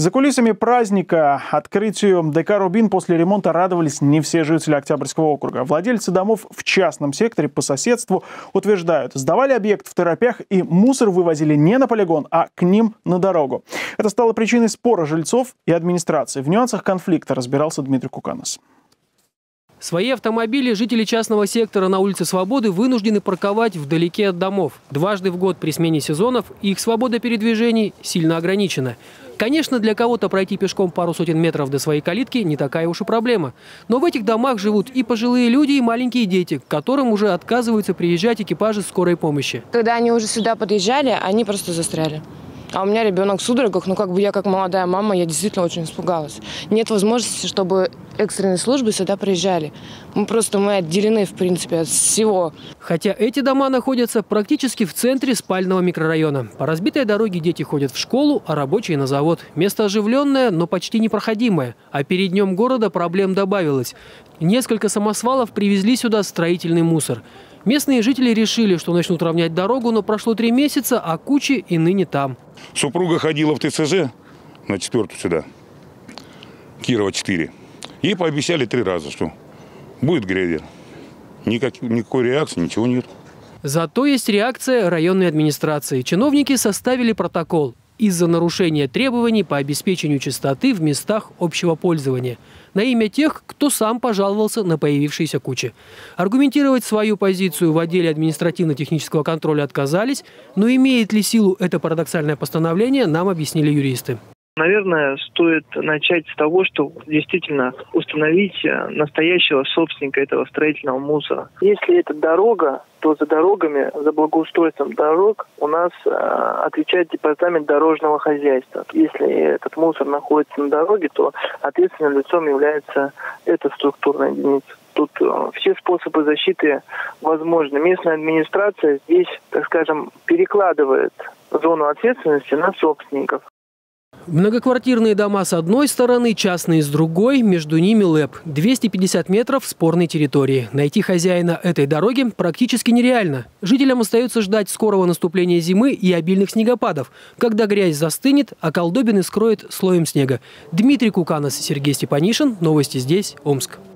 За кулисами праздника открытию ДК «Рубин» после ремонта радовались не все жители Октябрьского округа. Владельцы домов в частном секторе по соседству утверждают, сдавали объект в торопях и мусор вывозили не на полигон, а к ним на дорогу. Это стало причиной спора жильцов и администрации. В нюансах конфликта разбирался Дмитрий Куканос. Свои автомобили жители частного сектора на улице Свободы вынуждены парковать вдалеке от домов. Дважды в год при смене сезонов их свобода передвижений сильно ограничена. Конечно, для кого-то пройти пешком пару сотен метров до своей калитки не такая уж и проблема. Но в этих домах живут и пожилые люди, и маленькие дети, к которым уже отказываются приезжать экипажи скорой помощи. Когда они уже сюда подъезжали, они просто застряли. А у меня ребенок в судорогах, я как молодая мама, я действительно очень испугалась. Нет возможности, чтобы экстренные службы сюда приезжали. Мы отделены, в принципе, от всего. Хотя эти дома находятся практически в центре спального микрорайона. По разбитой дороге дети ходят в школу, а рабочие на завод. Место оживленное, но почти непроходимое. А перед днем города проблем добавилось. Несколько самосвалов привезли сюда строительный мусор. Местные жители решили, что начнут равнять дорогу, но прошло 3 месяца, а кучи и ныне там. Супруга ходила в ТСЖ на 4-ю сюда, Кирова 4. Ей пообещали 3 раза, что будет грейдер. Никакой реакции, ничего нет. Зато есть реакция районной администрации. Чиновники составили протокол из-за нарушения требований по обеспечению чистоты в местах общего пользования на имя тех, кто сам пожаловался на появившиеся кучи. Аргументировать свою позицию в отделе административно-технического контроля отказались, но имеет ли силу это парадоксальное постановление, нам объяснили юристы. Наверное, стоит начать с того, что действительно установить настоящего собственника этого строительного мусора. Если это дорога, то за дорогами, за благоустройством дорог у нас отвечает департамент дорожного хозяйства. Если этот мусор находится на дороге, то ответственным лицом является эта структурная единица. Тут все способы защиты возможны. Местная администрация здесь, так скажем, перекладывает зону ответственности на собственников. Многоквартирные дома с одной стороны, частные с другой, между ними ЛЭП. 250 метров спорной территории. Найти хозяина этой дороги практически нереально. Жителям остается ждать скорого наступления зимы и обильных снегопадов, когда грязь застынет, а колдобины скроет слоем снега. Дмитрий Куканос, Сергей Степанишин. Новости здесь, Омск.